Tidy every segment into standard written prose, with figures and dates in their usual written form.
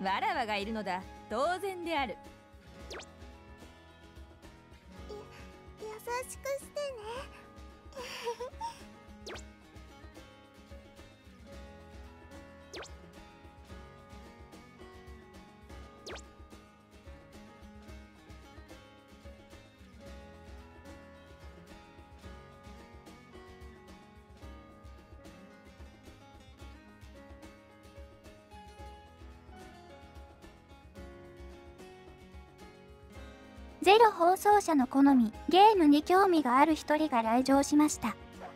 わらわがいるのだ。当然である。 優しくしてね。 ゼロ放送者の好み、ゲームに興味がある一人が来場しました。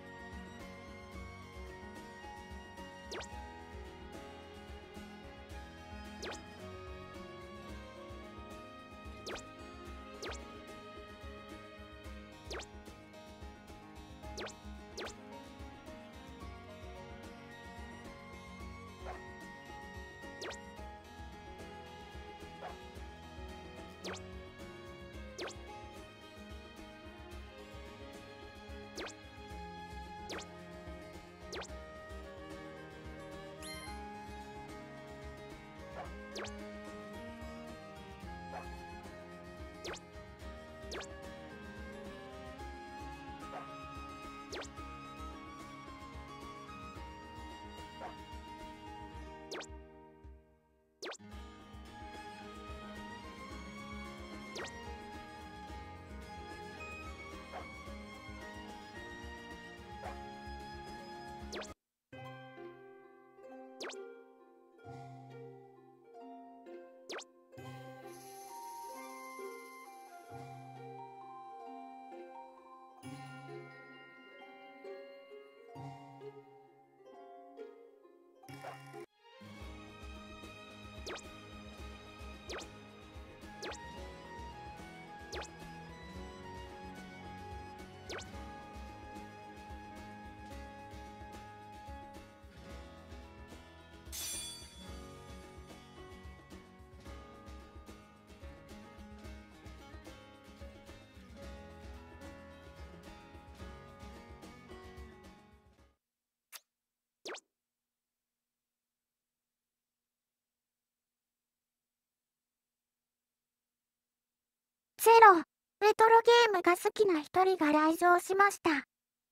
ゼロ、レトロゲームが好きな一人が来場しました。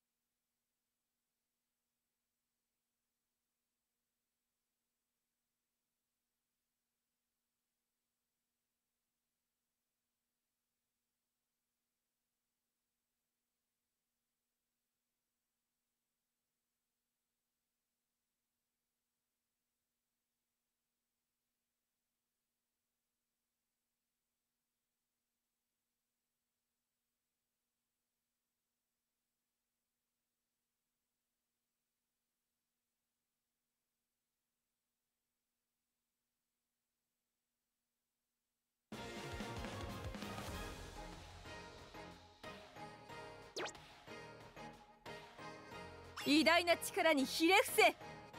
偉大な力にひれ伏せ。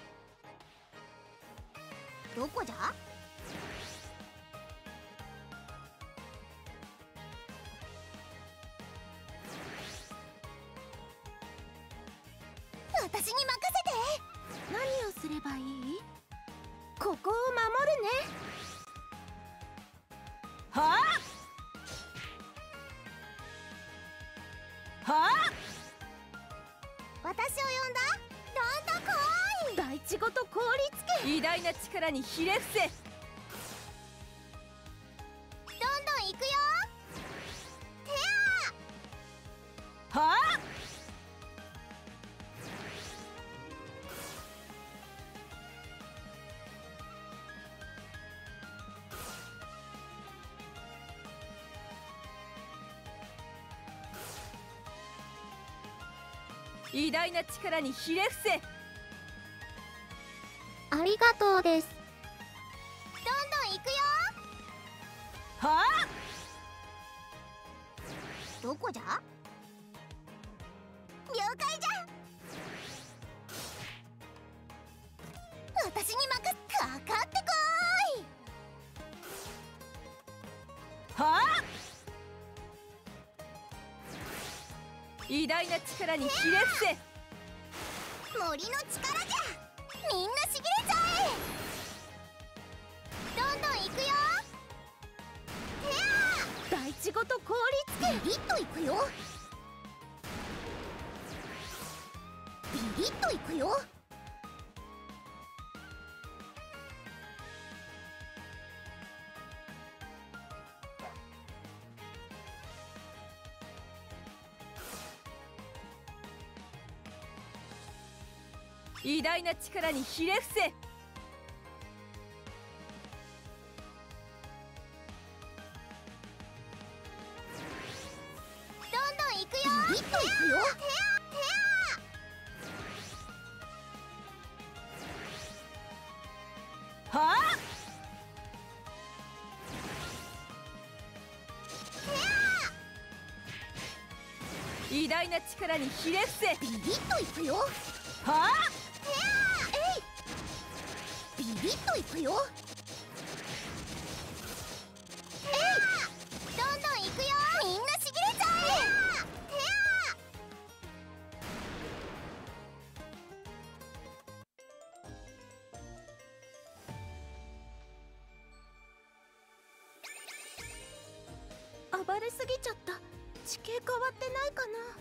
どこじゃ？私に任せて。何をすればいい？ここを守るね。 はあはあ、 私を呼んだ？どんどこい。大地ごと凍りつけ。 偉大な力にひれ伏せ。 どんどん行くよ。てはあ、偉大な力にひれ伏せ。 ありがとうです。 どんどん行くよ。 はあ、 どこじゃ？了解じゃ。私に任せ、かかってこーい。 はあ、偉大な力にひれ伏せ。 森の力じゃ。みんなしぎれちゃえ。どんどんちごと凍りつけ。ビリッといくよ。ビリッといくよ。 偉大な力にひれ伏せ。 どんどんいくよ。ビリッといくよ。 はあ。偉大な力にひれ伏せ。 ビリッといくよ。 はあ。 ビリッといくよ。どんどんいくよ。みんなしぎれちゃえ。暴れすぎちゃった。地形変わってないかな。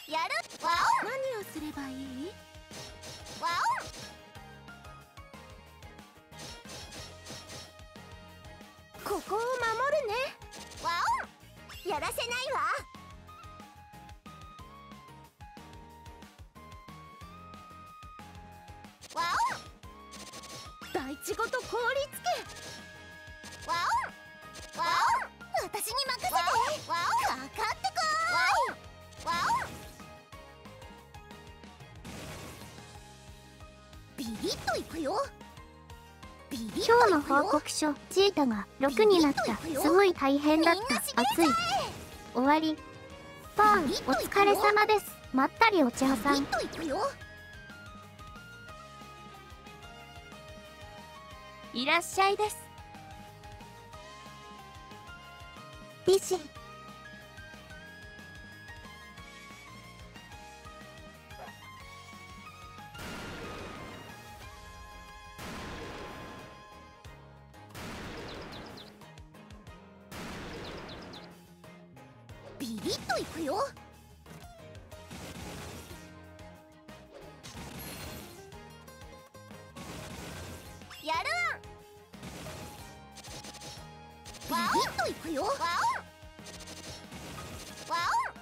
やるわお。何をすればいい？わお。ここを守るね。わお。やらせないわ。わお。大地ごと凍りつけ。わお。わお。私に任せて。わお。かかってこーい。わお。わお。ビリッといくよ。ビリッといくよ。 今日の報告書、チータが6になった。すごい大変だった。暑い。終わり。パーン、お疲れ様です。まったりお茶さん。 ビリッといくよ。 いらっしゃいです。 ビシ。 ビリッといくよ。やるん。ビリッといくよ。わお。わお。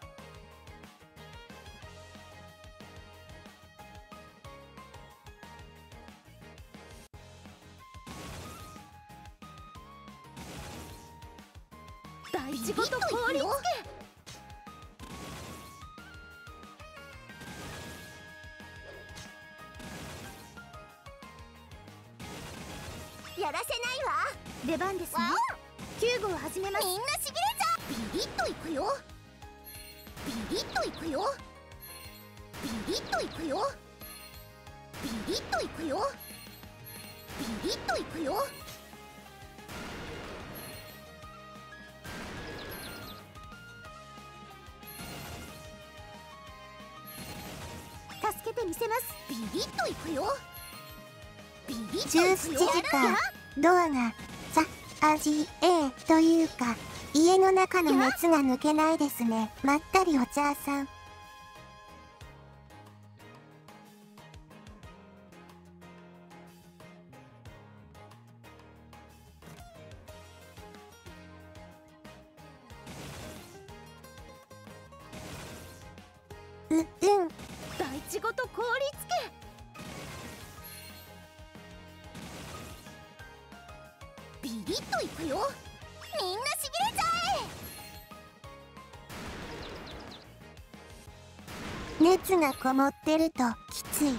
大地ごと凍りつけ。やらせないわ。出番ですね。救護を始めます。みんなしびれちゃう。ビリッといくよ。ビリッといくよ。ビリッといくよ。ビリッといくよ。ビリッといくよ。助けてみせます。ビリッといくよ。ビリッといくよ。 17時間、ドアが、味 A というか、家の中の熱が抜けないですね。まったりお茶さん。うん。 大地ごと凍りつけ。ビリッといくよ。みんなしびれちゃえ。 熱がこもってるときつい。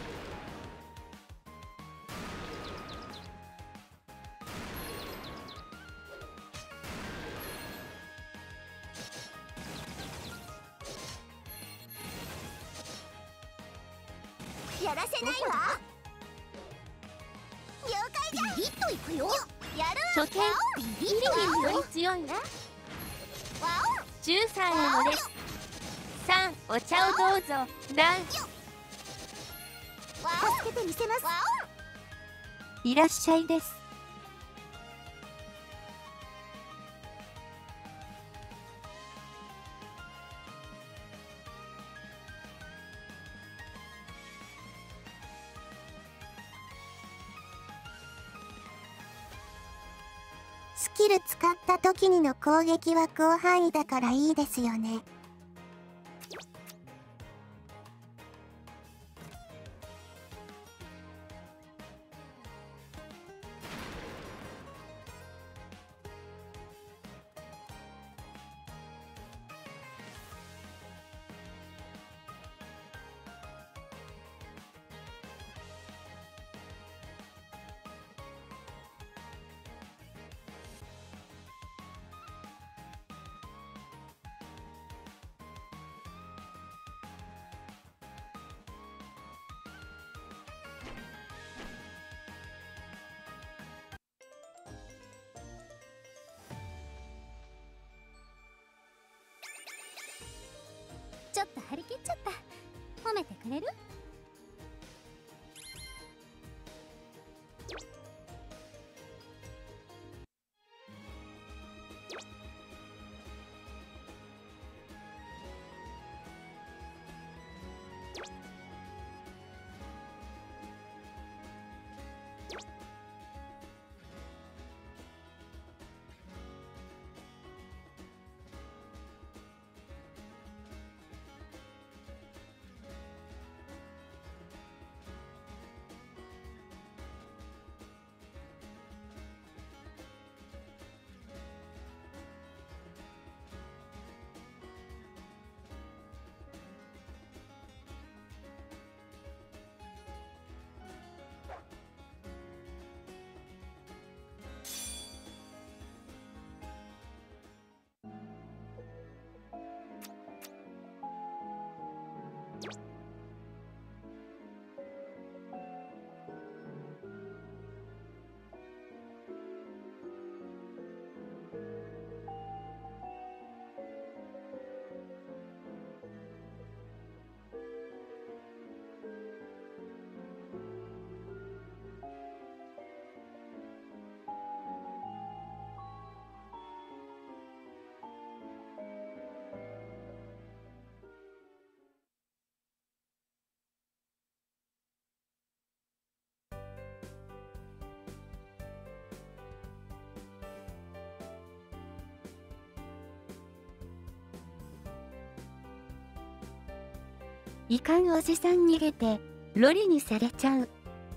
やらせないわ。了解じゃ。ビリッといくよ。やる初見ビリッリリによといくよ。 り強いわ 13円です。3お茶をどうぞ。ランお。わお。助けてみせます。わいらっしゃいです。 スキル使った時にの攻撃は広範囲だからいいですよね。 ちょっと張り切っちゃった。褒めてくれる？ いかんおじさん逃げてロリにされちゃう。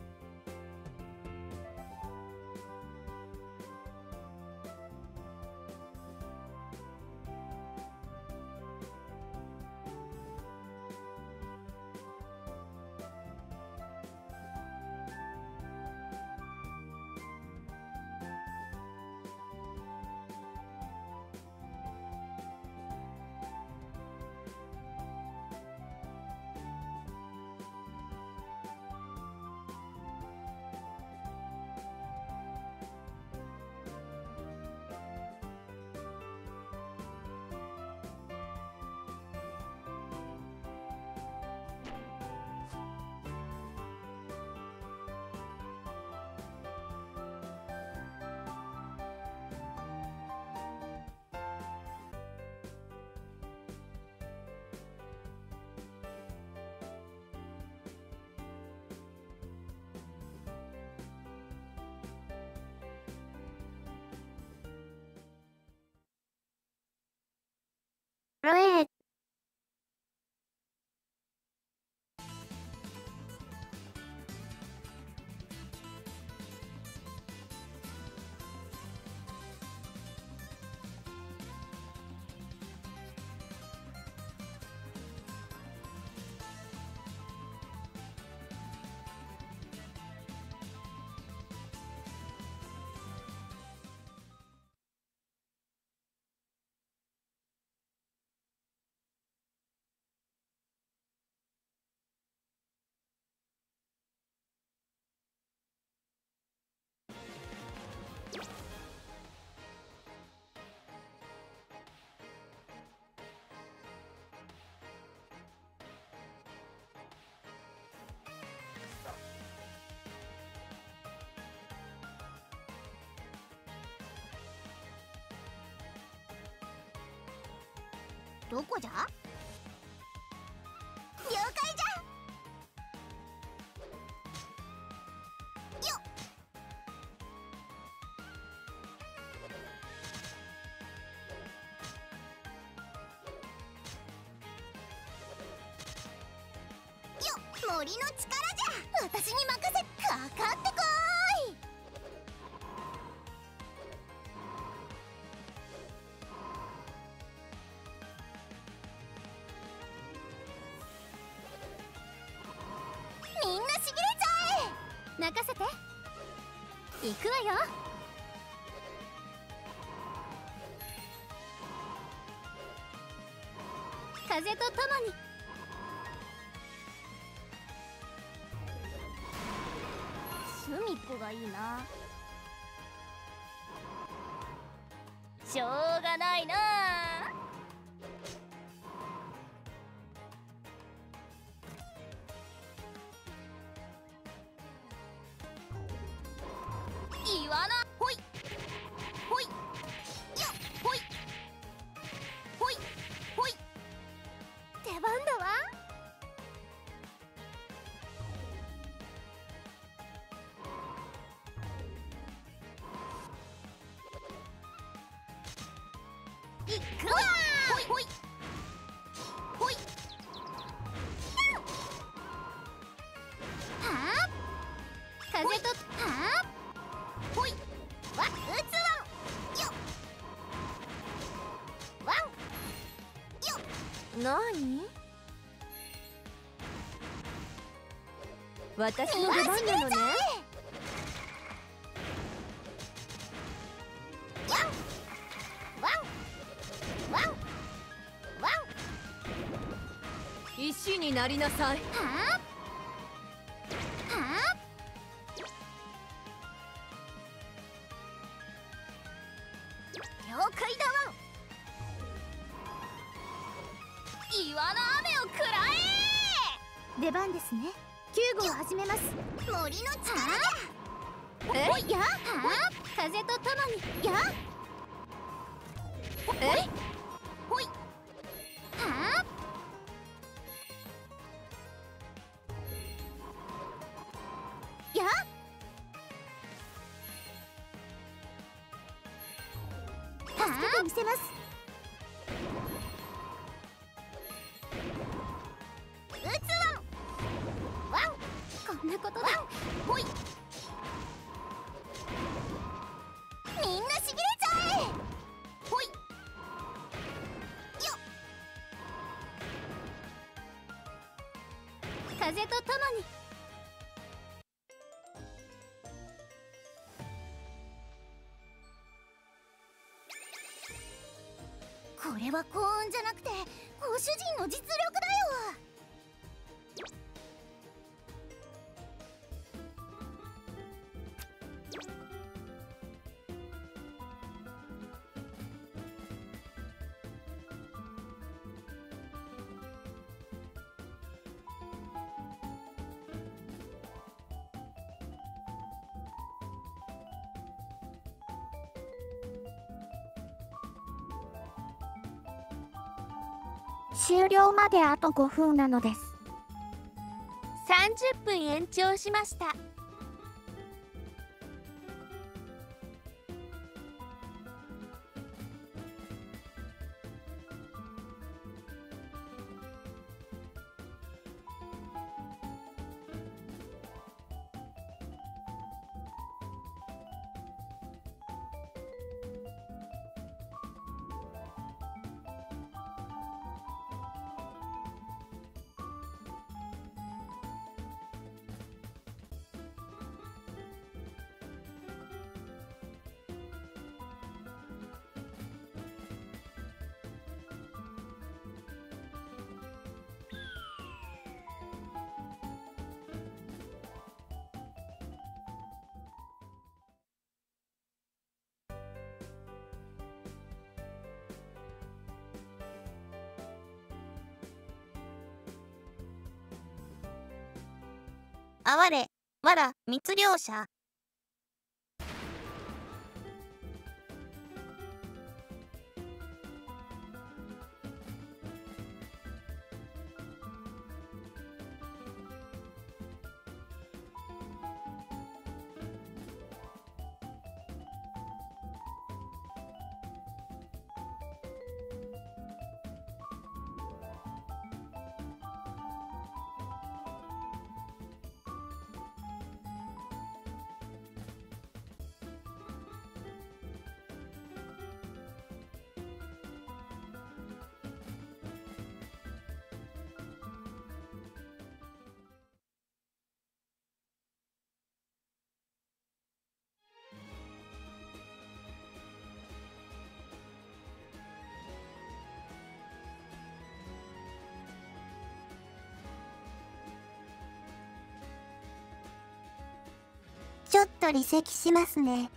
ロエ。 どこじゃ？了解じゃ。よっ。森の力じゃ。私に任せ、かかってこーい。みんなしびれちゃえ。任せて。行くわよ。風とともに。隅っこがいいな。しょうがないな。言わな。ほいほいよっ。ほいほいほい。出番だわ。いくわ。ほいほいほい。はあ。風とはあ。ほいわ。打つわんよ。わんよ。 何？私の出番なのね。 わんわんわんわん。 石になりなさい。 はあはあ。了解だわん。岩の雨を食らえ。出番ですね。救護を始めます。森の力じゃ。 え？ ほいや。はあ。風とともに。や。 え？ ほい。はあ。や。助けてみせます。撃つ風とともに。これは幸運じゃなくてご主人の実力だよ。 終了まであと5分なのです。 30分延長しました。 哀れわら密漁者。ちょっと離席しますね。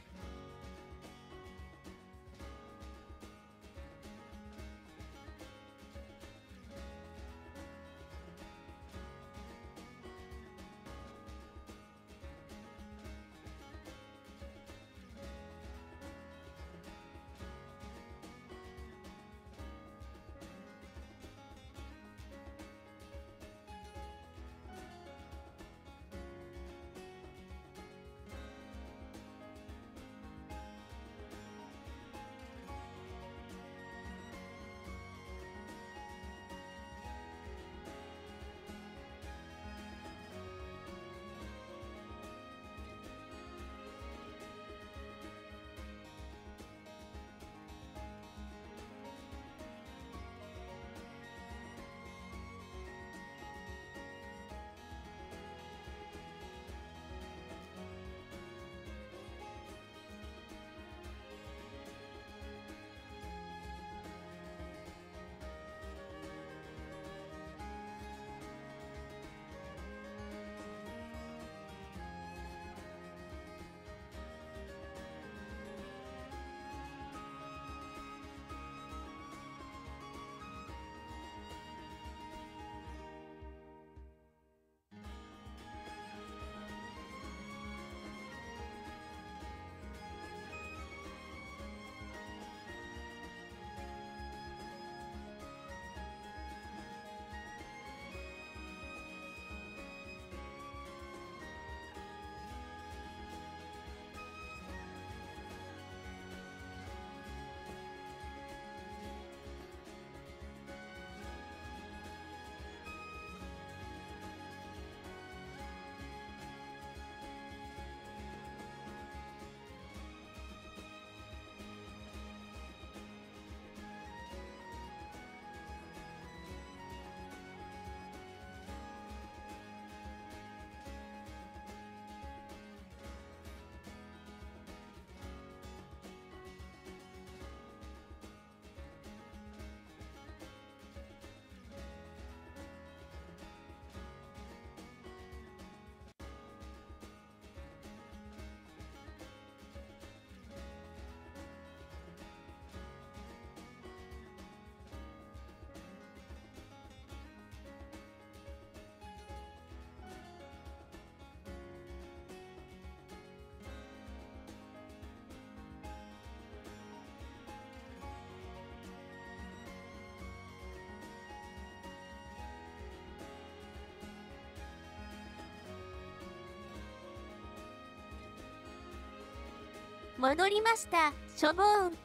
戻りました、しょぼーん。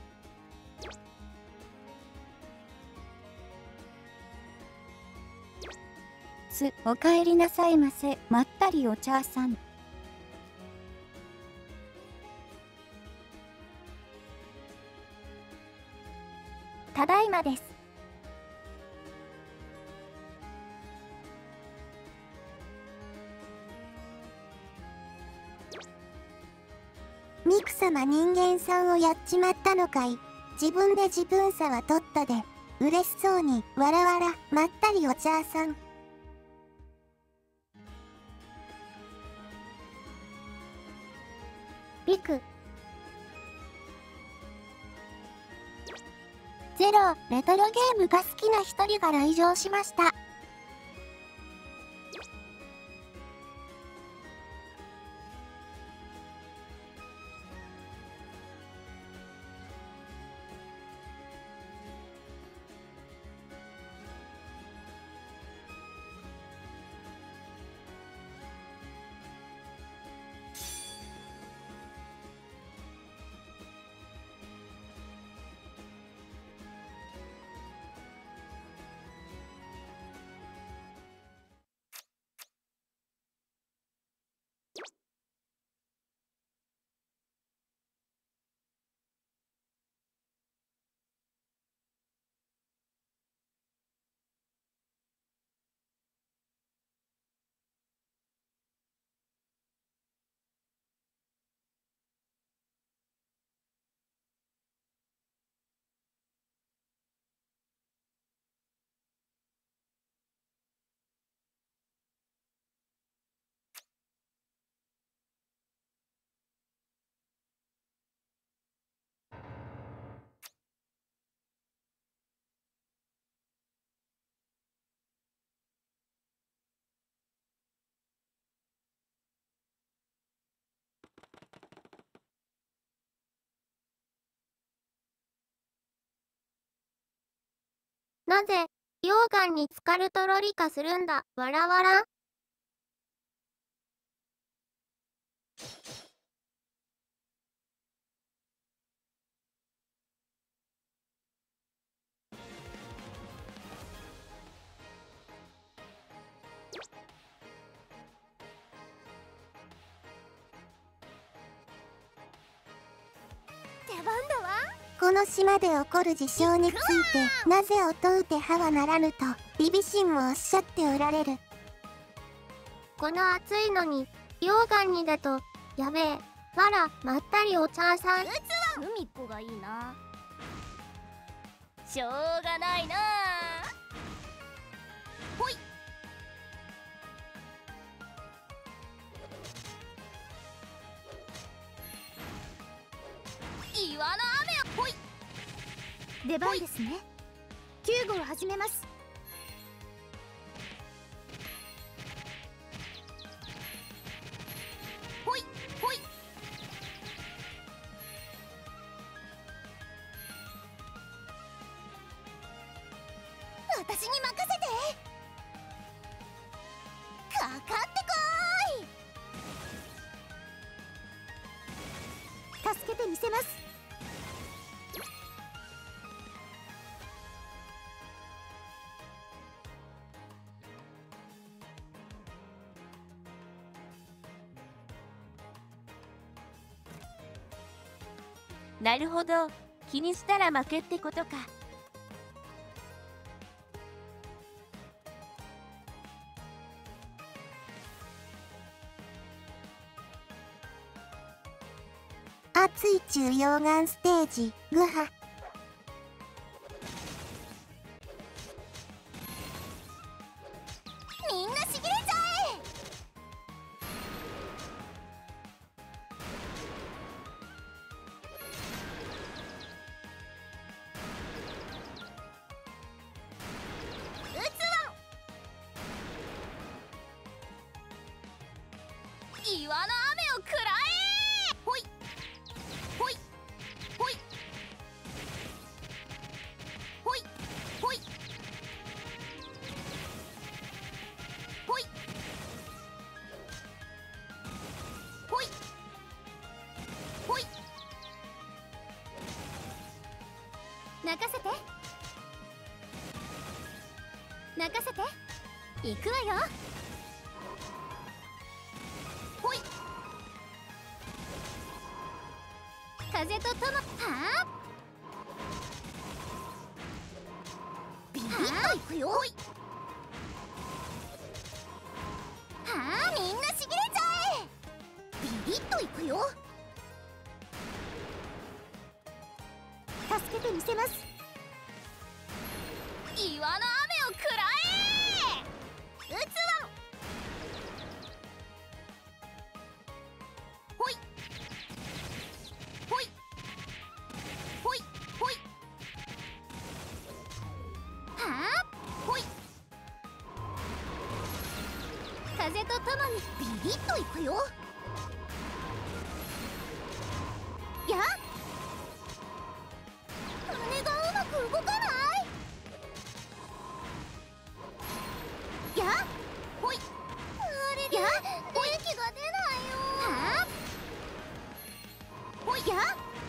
おかえりなさいませ。まったりお茶さん。 ただいまです。 ミク様、人間さんをやっちまったのかい。自分で自分さは取ったで。嬉しそうに、わらわら、まったりお茶さん。 ビク。ゼロ、レトロゲームが好きな一人が来場しました。なぜ、溶岩に浸かるとロリ化するんだ、わらわら。 出番だわ。この島で起こる事象について、なぜを問うてははならぬと、ビビ神もおっしゃっておられる。 この暑いのに、溶岩にだと、やべえ、わら、まったりお茶さん。 海っこがいいな。しょうがないな。ほい。岩の雨をほい。 出番ですね。救護を始めます。 ほいほい。 私に任せて。かかってこーい。助けてみせます。 なるほど。気にしたら負けってことか。 熱い中溶岩ステージグハ。みんなしびれちゃえ。 岩の雨を食らえ。ほいほいほい。 任せて。行くわよ。ほい。風ととも。はあ。ビリッといくよ。ほい。はあ、みんなしびれちゃえ。ビリッといくよ。助けてみせます。岩の雨を食らえ。撃つわ。ほいほいほいほい。はあ。ほい。風とともにビリッといくよ。やっ、羽がうまく動かない。やっほい。あれで元気が出ないよ。はあ。ほい。やっ、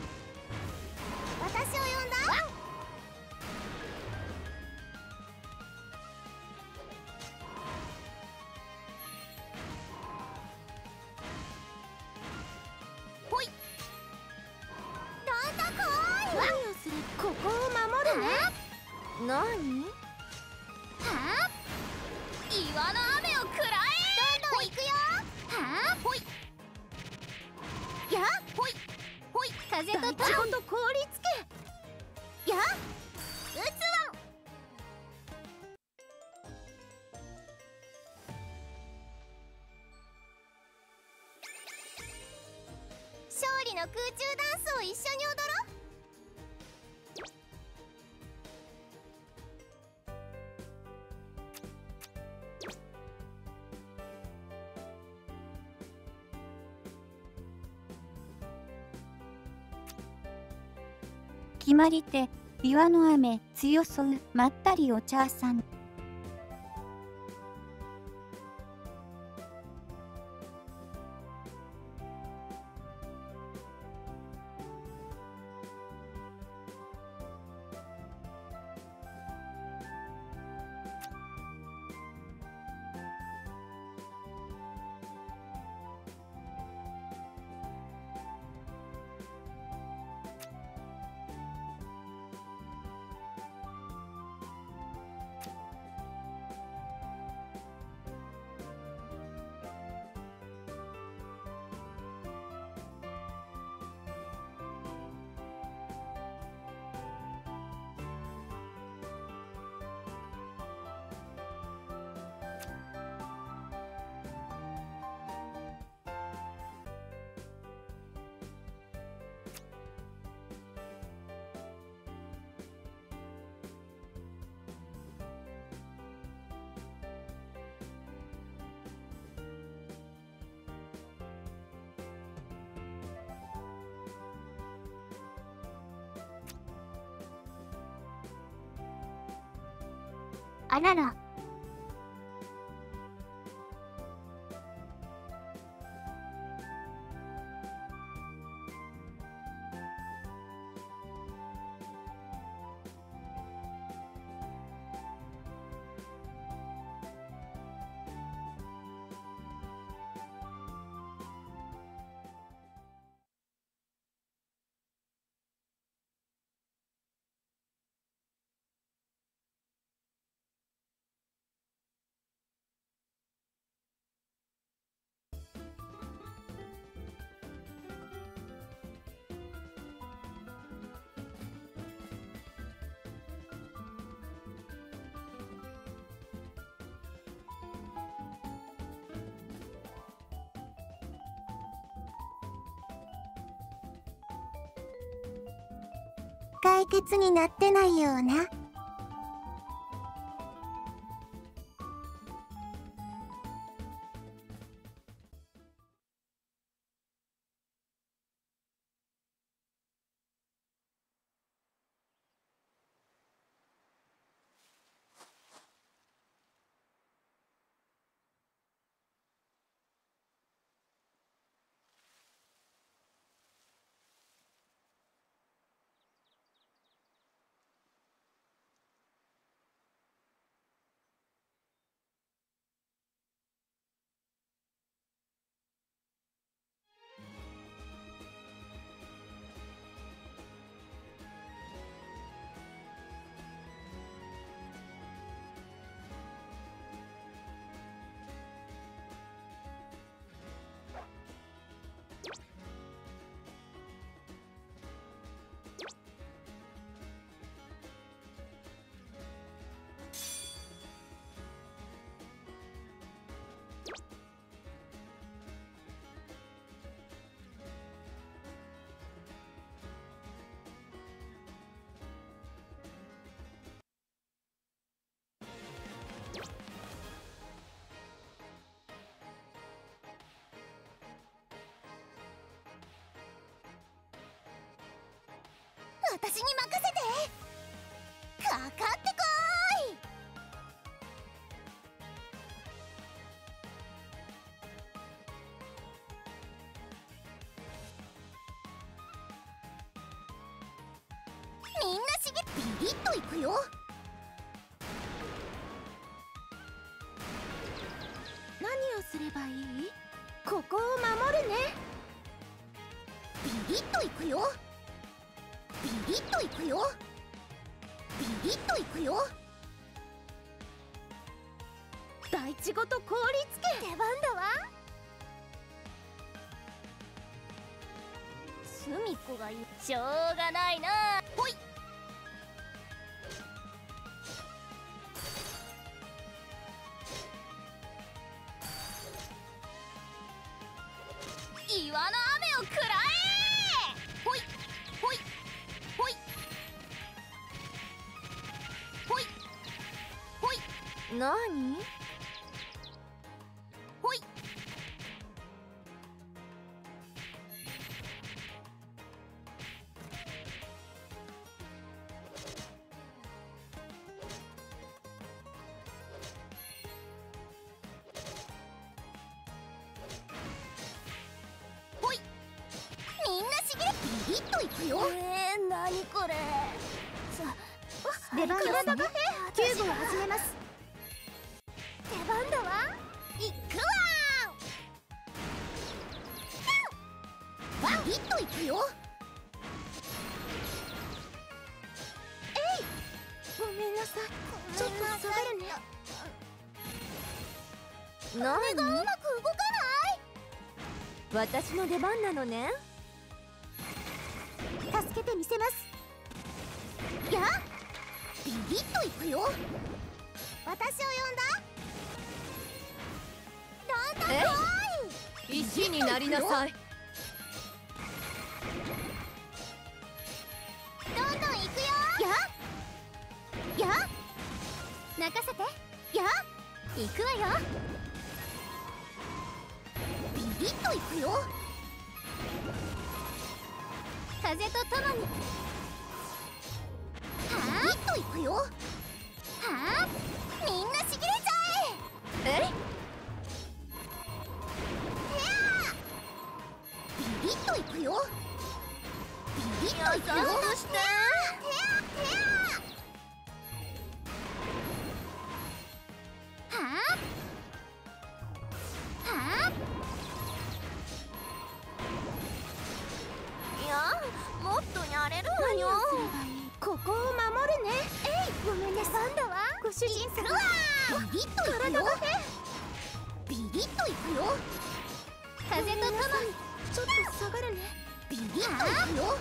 私を呼んだ。ほい。どんとこい。何をする。ここを守るね。何。はあ。岩の雨を食らえ。どんどん行くよ。はあ。ほい。やっほいほい。風とちゃんと凍りつけ。やっ撃つわ。勝利の空中ダンスを一緒に踊ろう。 決まり手、岩の雨、強そう、まったりお茶さん。 あらら。 解決になってないような。 かってこーい。みんなしげビリッといくよ。何をすればいい？ここを守るね。ビリッといくよ。ビリッといくよ。ビリッといくよ。大地ごと凍りつけ。出番だわ。隅っこがいい。しょうがないな。ほい。岩の雨を食らえ。ほいほいほいほいほい。なに？ほい。ほい。みんなしげれビリッといくよ。なにこれ。出番ですね。救護を始めます。出番だわ。いくわ。ビリッといくよ。えい。ごめんなさい。ちょっと下がるね。これがうまく動かない。 私の出番なのね。 助けてみせます。やっビリッといくよ。私を呼んだ。どんどん来い。 石になりなさい。 どんどん行くよ。や任せて。行くわよ。ビリッと行くよ。風とともに。ビリッと行くよ。みんなしぎれちゃえ。ビリッと行くよ。ビリッと行くよ。どうして？いや、もっとやれるわよ。ここを守るね。ごめんなさい。だわ。ご主人様。ビリッと行くよ。ビリッと行くよ。風とともに。ちょっと下がるね。ビリッと行くよ。どんどん私の番。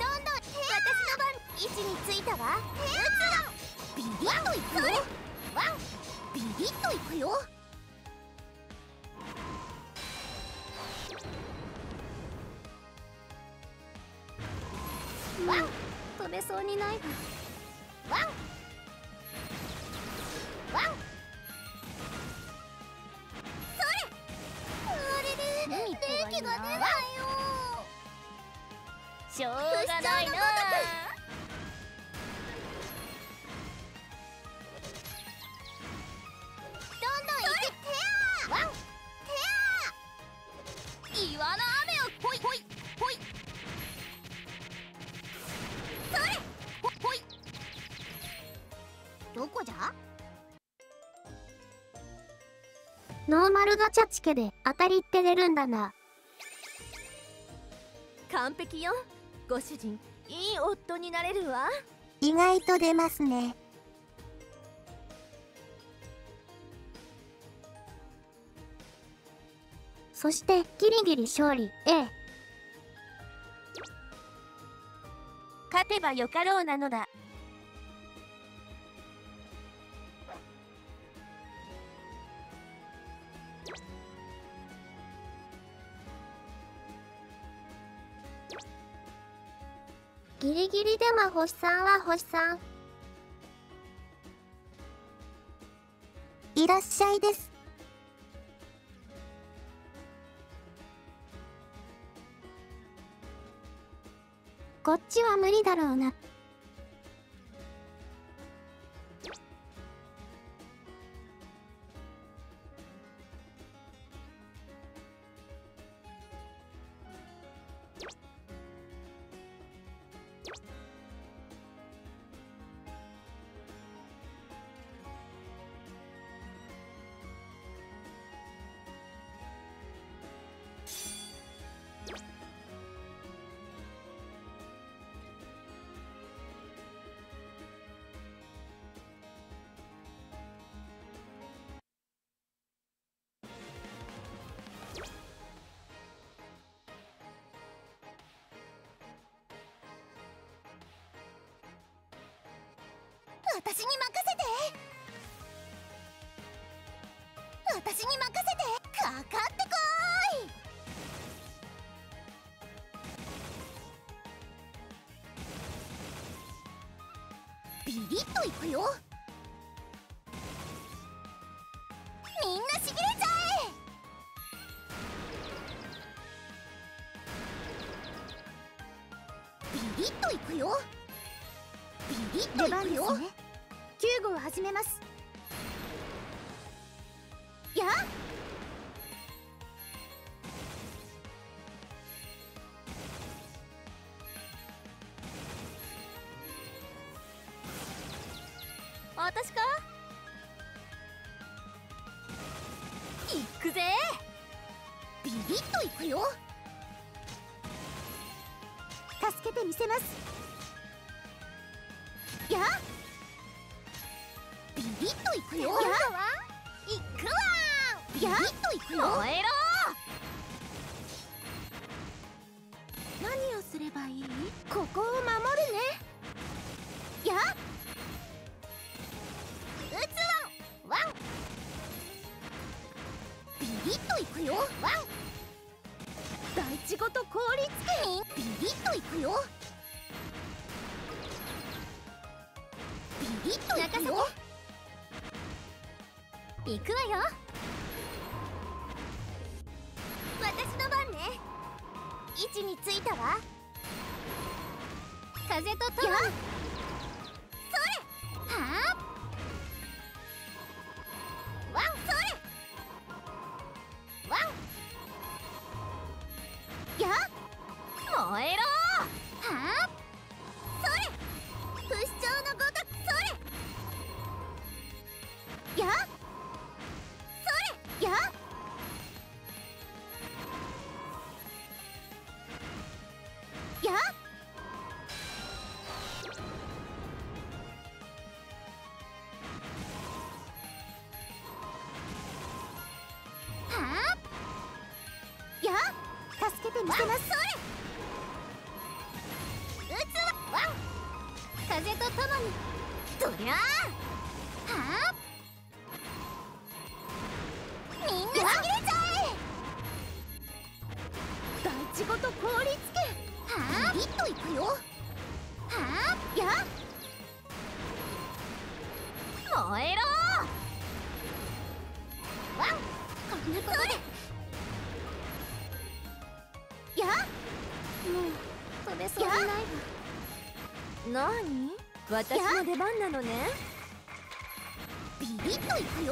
位置についたわ。ビリッと行くよ。ビリッと行くよ。飛べそうにないわ。それ。あれで電気が出ないよ。しょうがないな。どんどん行け。岩の雨をほいほいほい。それ。ほい。どこじゃ？ ノーマルガチャチケで当たりって出るんだな。 完璧よ。ご主人、いい夫になれるわ。 意外と出ますね。 そしてギリギリ勝利。勝てばよかろうなのだ。ギリギリでも星さんは星さん。 いらっしゃいです。 こっちは無理だろうな。 私に任せて。かかってこーい。ビリッといくよ。みんなしびれちゃえ。ビリッといくよ。ビリッといくよ。救護を始めます。やっ、 私か。行くぜ。 ビリッといくよ。助けてみせます。やっ、ビリッといくよ。やっ、行くわー。やっといくよ。 燃えろ。 何をすればいい？ここを守るね。やっ、撃つワンワン。ビリッといくよ。ワン。大地ごと凍りつけ。ビリッといくよ。ビリッといくよ。 行くわよ。 私の番ね。位置についたわ。 風とともに。 それ。はあ。ワン、それ。ワン。やっ、 燃えろ。 はあ。それ。不死鳥のごとく。それ。やっ、それ。やっ、やっ、はあ。やっ、助けてみせます。それ。撃つわ。ワン。 風とともに。 そりゃあ。はあ。みんなしびれちゃえ。大地ごと凍りつけ。はあ。ビリッといくよ。はあ。やっ、 燃えろ。 ワン。こんなことで。やっ、 もう飛べそうにないわ。何？私の出番なのね。 ビリッといくよ。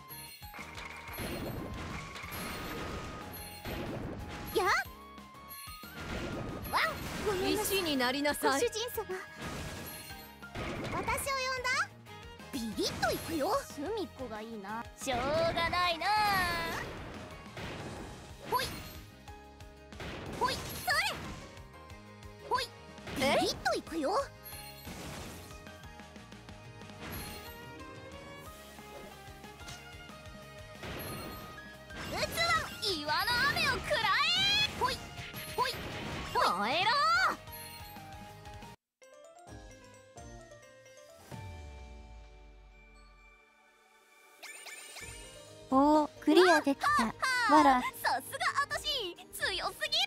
やっ、ワン。ごめんなさい。 石になりなごさい。 主人様、私を呼んだ。ビリッといくよ。 隅っこがいいな。しょうがないな。 ほいほい。それ。ほい。ビリッといくよ。撃つわ。 岩の雨を食らえ。 ほいほい。 燃えろ。 おー、クリアできた。わら、 さすが私、強すぎる。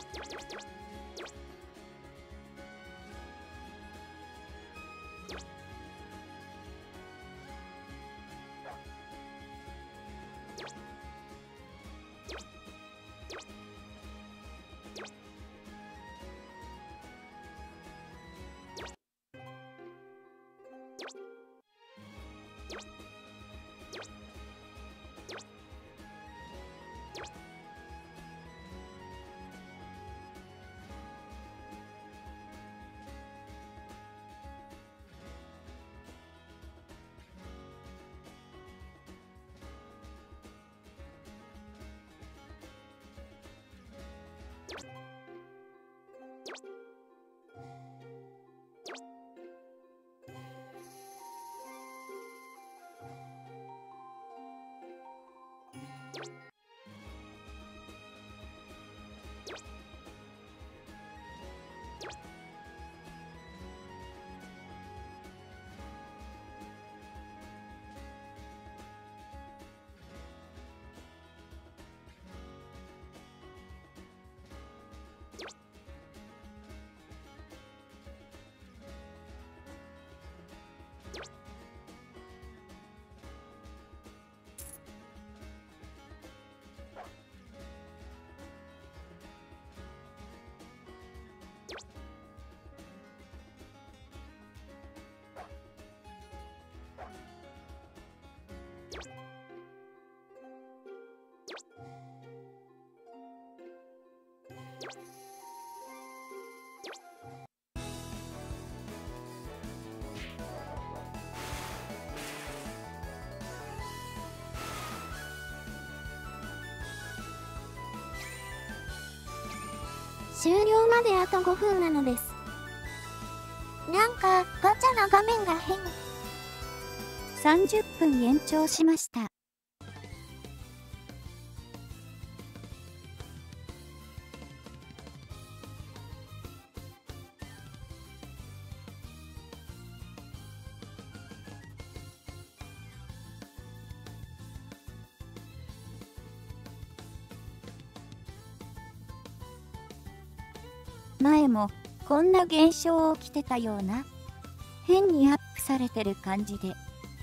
終了まであと5分なのです。なんかガチャの画面が変。 30分延長しました。前もこんな現象起きてたような。変にアップされてる感じで。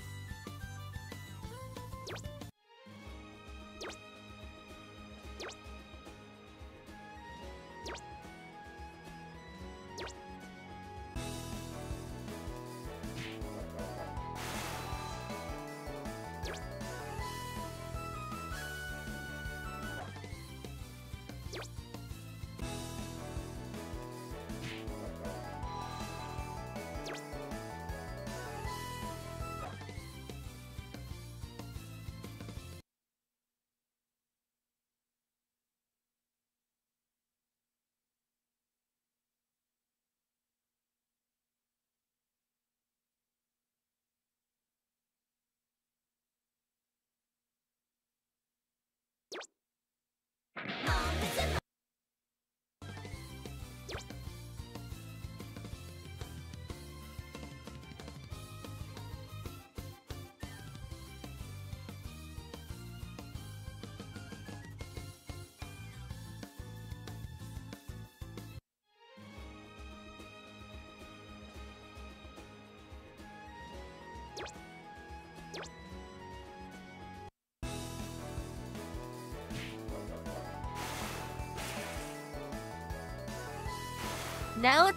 治った。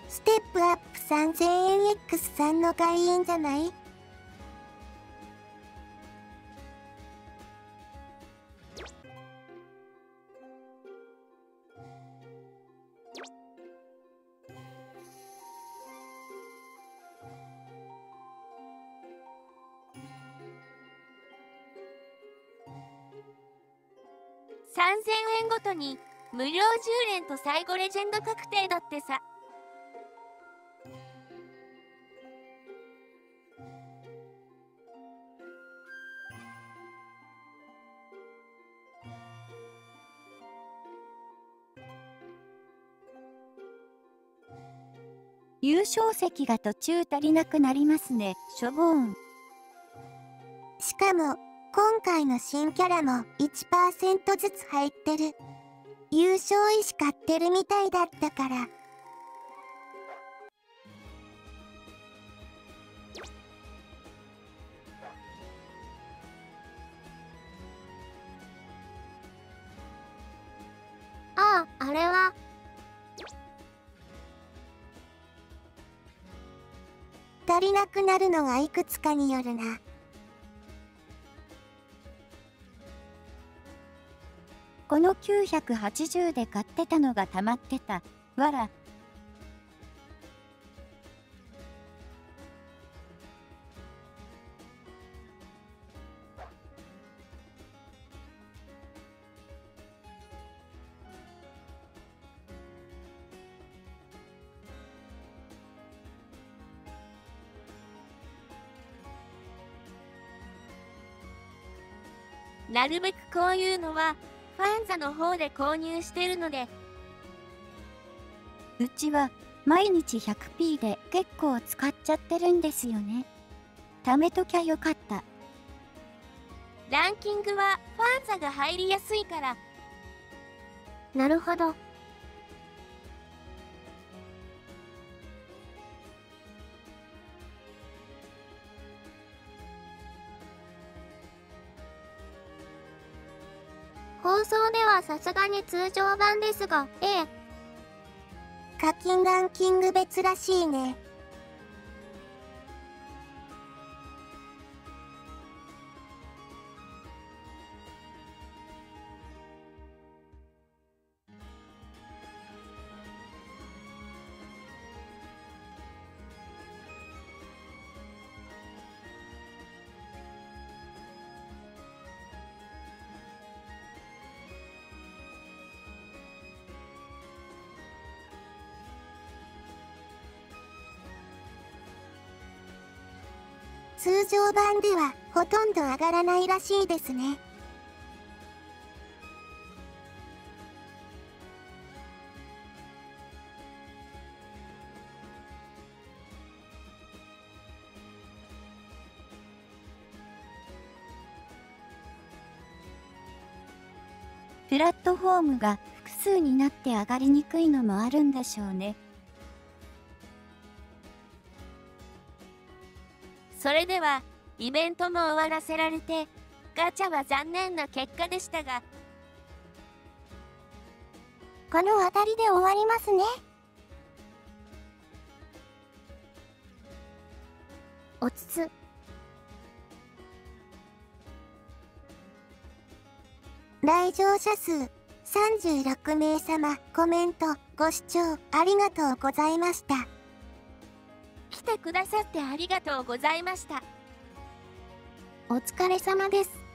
ステップアップ 3000円 X3 のがいいんじゃない？ 3000円ごとに無料10連と最後レジェンド確定だってさ。 優勝席が途中足りなくなりますね、しょぼーん。 しかも、今回の新キャラも 1% ずつ入ってる。優勝石買ってるみたいだったから。 ああ、あれは。 足りなくなるのがいくつかによるな。 この980で買ってたのが溜まってた。わら。 なるべくこういうのはファンザの方で購入してるので。 うちは毎日 100p で結構使っちゃってるんですよね。貯めときゃよかった。 ランキングはファンザが入りやすいから。 なるほど。 放送ではさすがに通常版ですが、 課金ランキング別らしいね。通常版ではほとんど上がらないらしいですね。 プラットフォームが複数になって上がりにくいのもあるんでしょうね。 それではイベントも終わらせられてガチャは残念な結果でしたが、 この辺りで終わりますね。 おつつ。 来場者数36名様、コメントご視聴ありがとうございました。 来てくださってありがとうございました。 お疲れ様です。